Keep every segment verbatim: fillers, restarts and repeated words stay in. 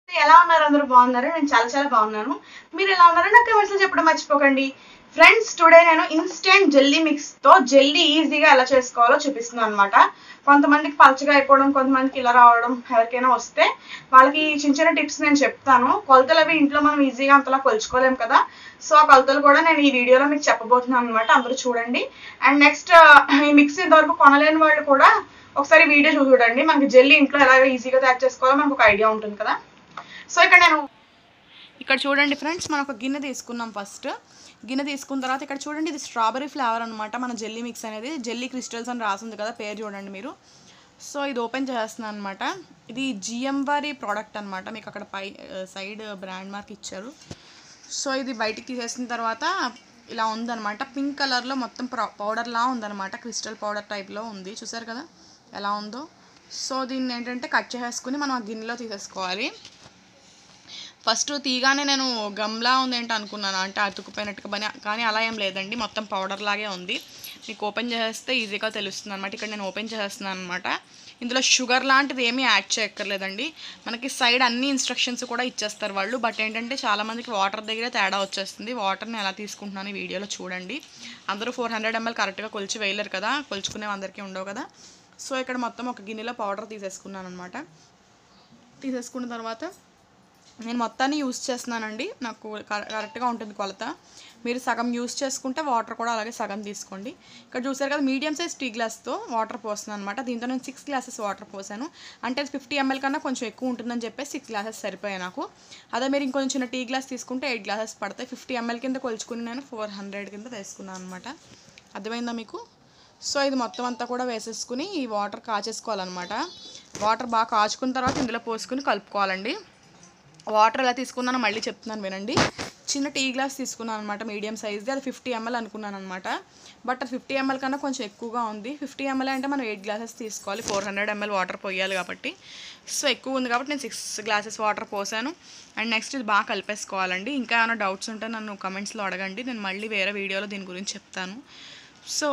ఎలా ఉన్నారు? అందరూ బాగున్నారు? నేను చాలా చాలా బాగున్నాను. మీరు ఎలా ఉన్నారో నాకు కామెంట్స్ లో చెప్పడం మర్చిపోకండి. ఫ్రెండ్స్, టుడే నేను ఇన్స్టెంట్ జెల్లీ మిక్స్ తో జెల్లీ ఈజీగా ఎలా చేసుకోవాలో చూపిస్తున్నాను అనమాట. కొంతమందికి పలచగా అయిపోవడం, కొంతమందికి ఇలా రావడం, ఎవరికైనా వస్తే వాళ్ళకి చిన్న చిన్న టిప్స్ నేను చెప్తాను. కొలతలు అవి ఇంట్లో మనం ఈజీగా అంతలా కొలుచుకోలేం కదా, సో ఆ కొలతలు కూడా నేను ఈ వీడియోలో మీకు చెప్పబోతున్నాను అనమాట. అందరూ చూడండి. అండ్ నెక్స్ట్, ఈ మిక్స్ ఇంతవరకు కొనలేని వాళ్ళు కూడా ఒకసారి వీడియో చూడండి. మనకి జెల్లీ ఇంట్లో ఎలా ఈజీగా తయారు చేసుకోవాలో మనకు ఒక ఐడియా ఉంటుంది కదా. సో ఇక్కడ నేను ఇక్కడ చూడండి ఫ్రెండ్స్, మనం ఒక గిన్నె తీసుకున్నాం. ఫస్ట్ గిన్నె తీసుకున్న తర్వాత ఇక్కడ చూడండి, ఇది స్ట్రాబెరీ ఫ్లేవర్ అనమాట. మన జెల్లీ మిక్స్ అనేది జెల్లీ క్రిస్టల్స్ అని రాసింది కదా, పేరు చూడండి మీరు. సో ఇది ఓపెన్ చేస్తున్నాను అనమాట. ఇది జిఎం వారి ప్రోడక్ట్ అనమాట. మీకు అక్కడ పై సైడ్ బ్రాండ్ మార్క్ ఇచ్చారు. సో ఇది బయటికి తీసేసిన తర్వాత ఇలా ఉందన్నమాట. పింక్ కలర్లో మొత్తం పౌడర్లా ఉందన్నమాట. క్రిస్టల్ పౌడర్ టైప్లో ఉంది, చూసారు కదా ఎలా ఉందో. సో దీన్ని ఏంటంటే కట్ చేసేసుకుని మనం ఆ గిన్నెలో తీసేసుకోవాలి. ఫస్ట్ తీగానే నేను గమ్లా ఉంది ఏంటి అనుకున్నాను, అంటే అతుకుపోయినట్టుగా. పని కానీ అలా ఏం లేదండి, మొత్తం పౌడర్ లాగే ఉంది. మీకు ఓపెన్ చేస్తే ఈజీగా తెలుస్తుంది అనమాట. ఇక్కడ నేను ఓపెన్ చేస్తున్నాను అనమాట. ఇందులో షుగర్ లాంటిది ఏమీ యాడ్ చేయక్కర్లేదండి. మనకి సైడ్ అన్ని ఇన్స్ట్రక్షన్స్ కూడా ఇచ్చేస్తారు వాళ్ళు. బట్ ఏంటంటే చాలామందికి వాటర్ దగ్గర తేడా వచ్చేస్తుంది. వాటర్ని ఎలా తీసుకుంటున్నాను ఈ వీడియోలో చూడండి. అందరూ ఫోర్ హండ్రెడ్ ఎంఎల్ కరెక్ట్గా కొలిచి వేయలేరు కదా, కొలుచుకునే అందరికీ ఉండవు కదా. సో ఇక్కడ మొత్తం ఒక గిన్నెలో పౌడర్ తీసేసుకున్నాను అనమాట. తీసేసుకున్న తర్వాత నేను మొత్తాన్ని యూస్ చేస్తున్నానండి, నాకు కరెక్ట్గా ఉంటుంది కొలత. మీరు సగం యూస్ చేసుకుంటే వాటర్ కూడా అలాగే సగం తీసుకోండి. ఇక్కడ చూసారు కదా, మీడియం సైజ్ టీ గ్లాస్తో వాటర్ పోస్తున్నాను అనమాట. దీంతో నేను సిక్స్ గ్లాసెస్ వాటర్ పోసాను. అంటే ఫిఫ్టీ ఎంఎల్ కన్నా కొంచెం ఎక్కువ ఉంటుందని చెప్పేసి సిక్స్ గ్లాసెస్ సరిపోయాయి నాకు. అదే మీరు ఇంకొంచెం చిన్న టీ గ్లాస్ తీసుకుంటే ఎయిట్ గ్లాసెస్ పడతాయి. ఫిఫ్టీ ఎంఎల్ కింద కొలుచుకుని నేను ఫోర్ హండ్రెడ్ కింద తీసుకున్నాను అనమాట. అర్థమైందా మీకు? సో ఇది మొత్తం అంతా కూడా వేసేసుకుని ఈ వాటర్ కాచేసుకోవాలన్నమాట. వాటర్ బాగా కాచుకున్న తర్వాత ఇందులో పోసుకుని కలుపుకోవాలండి. వాటర్ ఎలా తీసుకున్నానో మళ్ళీ చెప్తున్నాను వినండి. చిన్న టీ గ్లాస్ తీసుకున్నాను అనమాట, మీడియం సైజ్ది. అది ఫిఫ్టీ ఎంఎల్ అనుకున్నాను అనమాట. బట్ అది ఫిఫ్టీ ఎంఎల్ కన్నా కొంచెం ఎక్కువగా ఉంది. ఫిఫ్టీ ఎంఎల్ అంటే మనం ఎయిట్ గ్లాసెస్ తీసుకోవాలి, ఫోర్ హండ్రెడ్ ఎంఎల్ వాటర్ పోయాలి కాబట్టి. సో ఎక్కువ ఉంది కాబట్టి నేను సిక్స్ గ్లాసెస్ వాటర్ పోసాను. అండ్ నెక్స్ట్ ఇది బాగా కలిపేసుకోవాలండి. ఇంకా ఏమైనా డౌట్స్ ఉంటే నన్ను కమెంట్స్లో అడగండి, నేను మళ్ళీ వేరే వీడియోలో దీని గురించి చెప్తాను. సో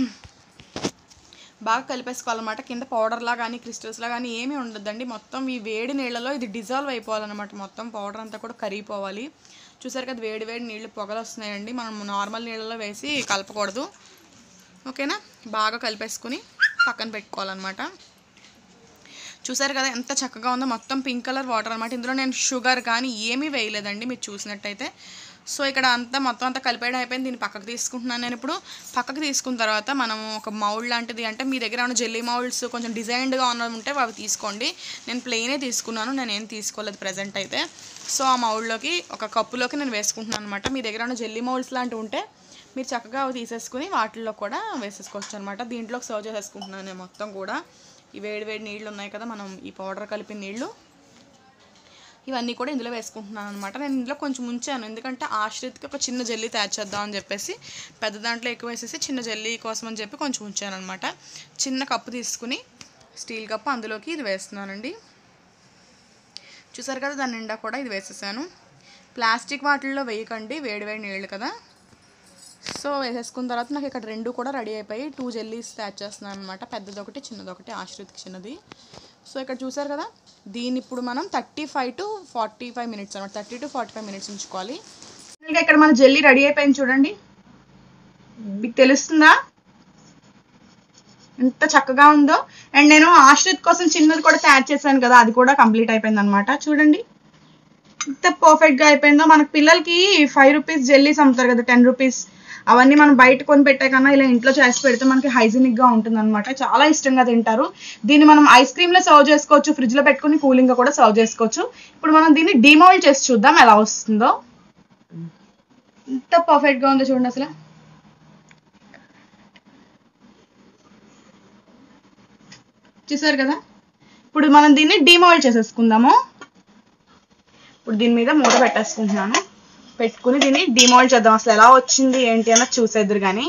బాగా కలిపేసుకోవాలన్నమాట. కింద పౌడర్లా కానీ క్రిస్టల్స్లా కానీ ఏమీ ఉండద్దండి. మొత్తం ఈ వేడి నీళ్ళలో ఇది డిజాల్వ్ అయిపోవాలన్నమాట. మొత్తం పౌడర్ అంతా కూడా కరిగిపోవాలి. చూసారు కదా, వేడి వేడి నీళ్ళు పొగలు వస్తున్నాయండి. మనం నార్మల్ నీళ్ళలో వేసి కలపకూడదు, ఓకేనా. బాగా కలిపేసుకుని పక్కన పెట్టుకోవాలన్నమాట. చూసారు కదా ఎంత చక్కగా ఉందో, మొత్తం పింక్ కలర్ వాటర్ అనమాట. ఇందులో నేను షుగర్ కానీ ఏమీ వేయలేదండి, మీరు చూసినట్టయితే. సో ఇక్కడ అంతా మొత్తం అంతా కలిపేయడం అయిపోయింది. దీన్ని పక్కకు తీసుకుంటున్నాను నేను ఇప్పుడు. పక్కకు తీసుకున్న తర్వాత మనం ఒక మౌల్డ్ లాంటిది, అంటే మీ దగ్గర ఉన్న జెల్లీ మౌల్డ్స్ కొంచెం డిజైన్డ్గా ఉన్నవి ఉంటే అవి తీసుకోండి. నేను ప్లెయినే తీసుకున్నాను, నేను ఏం తీసుకోలేదు ప్రజెంట్ అయితే. సో ఆ మౌల్డ్లోకి ఒక కప్పులోకి నేను వేసుకుంటున్నాను అనమాట. మీ దగ్గర ఉన్న జెల్లీ మౌల్డ్స్ లాంటివి ఉంటే మీరు చక్కగా అవి తీసేసుకుని వాటిల్లో కూడా వేసేసుకోవచ్చు అనమాట. దీంట్లోకి సర్వ్ చేసేసుకుంటున్నాను నేను మొత్తం కూడా. ఈ వేడి వేడి నీళ్ళు ఉన్నాయి కదా, మనం ఈ పౌడర్ కలిపిన నీళ్ళు, ఇవన్నీ కూడా ఇందులో వేసుకుంటున్నాను అనమాట. నేను ఇందులో కొంచెం ఉంచాను, ఎందుకంటే ఆశ్రిత్కి ఒక చిన్న జెల్లీ తయారు చేద్దాం అని చెప్పేసి. పెద్ద దాంట్లో ఎక్కువ వేసేసి చిన్న జెల్లీ కోసం అని చెప్పి కొంచెం ఉంచాను అనమాట. చిన్న కప్పు తీసుకుని, స్టీల్ కప్పు, అందులోకి ఇది వేస్తున్నానండి. చూసారు కదా, దాని నిండా కూడా ఇది వేసేసాను. ప్లాస్టిక్ వాటిల్లో వేయకండి, వేడి వేడి నీళ్ళు కదా. సో వేసేసుకున్న తర్వాత నాకు ఇక్కడ రెండు కూడా రెడీ అయిపోయి టూ జెల్లీస్ తయారు చేస్తున్నాను అనమాట. పెద్దది ఒకటి, చిన్నది ఒకటి, ఆశ్రిత్కి చిన్నది. సో ఇక్కడ చూసారు కదా, దీన్ని ఇప్పుడు మనం thirty five to forty five minutes అనమాట, thirty to forty five minutes ఉంచుకోవాలి. ఇంకా ఇక్కడ మన జెల్లీ రెడీ అయిపోయింది చూడండి, మీకు తెలుస్తుందా ఎంత చక్కగా ఉందో. అండ్ నేను ఆశ్రిత్ కోసం చిన్నది కూడా తయారు చేశాను కదా, అది కూడా కంప్లీట్ అయిపోయింది అనమాట. చూడండి ఎంత పర్ఫెక్ట్గా అయిపోయిందో. మనకు పిల్లలకి ఫైవ్ రూపీస్ జెల్లీస్ అమ్ముతారు కదా, టెన్ రూపీస్, అవన్నీ మనం బయట కొని పెట్టే కన్నా ఇలా ఇంట్లో చేసి పెడితే మనకి హైజీనిక్గా ఉంటుంది అనమాట. చాలా ఇష్టంగా తింటారు. దీన్ని మనం ఐస్ క్రీమ్లో సర్వ్ చేసుకోవచ్చు, ఫ్రిడ్జ్లో పెట్టుకుని కూలింగ్గా కూడా సర్వ్ చేసుకోవచ్చు. ఇప్పుడు మనం దీన్ని డిమోల్డ్ చేసి చూద్దాం ఎలా వస్తుందో. ఎంత పర్ఫెక్ట్గా ఉందో చూడండి అసలు. చూసారు కదా, ఇప్పుడు మనం దీన్ని డిమోల్డ్ చేసేసుకుందాము. ఇప్పుడు దీని మీద మూత పెట్టేసుకుంటున్నాను. పెట్టుకుని దీన్ని డిమోల్డ్ చేద్దాం, అసలు ఎలా వచ్చింది ఏంటి అన్నది చూసేద్దరు. కానీ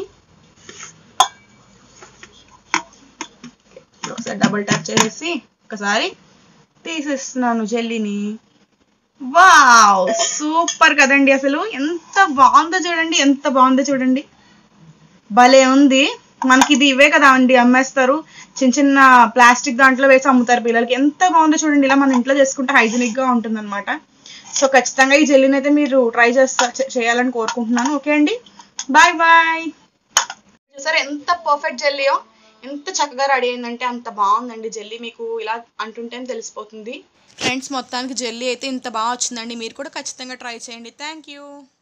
ఒకసారి డబుల్ ట్యాప్ చేసేసి ఒకసారి తీసేస్తున్నాను జెల్లీని. వావ్, సూపర్ కదండి, అసలు ఎంత బాగుందో చూడండి, ఎంత బాగుందో చూడండి, భలే ఉంది. మనకి ఇది ఇవే కదా అండి అమ్మేస్తారు, చిన్న చిన్న ప్లాస్టిక్ దాంట్లో వేసి అమ్ముతారు పిల్లలకి. ఎంత బాగుందో చూడండి, ఇలా మన ఇంట్లో చేసుకుంటే హైజీనిక్ గా ఉంటుంది అనమాట. సో ఖచ్చితంగా ఈ జెల్లీని అయితే మీరు ట్రై చేస్తా చేయాలని కోరుకుంటున్నాను. ఓకే అండి, బాయ్ బాయ్. చూసారా ఎంత పర్ఫెక్ట్ జెల్లీయో, ఎంత చక్కగా రెడీ అయిందంటే అంత బాగుందండి జెల్లీ. మీకు ఇలా అంటుంటేనే తెలిసిపోతుంది. ఫ్రెండ్స్ మొత్తానికి జెల్లీ అయితే ఇంత బాగా వచ్చిందండి, మీరు కూడా ఖచ్చితంగా ట్రై చేయండి. Thank you.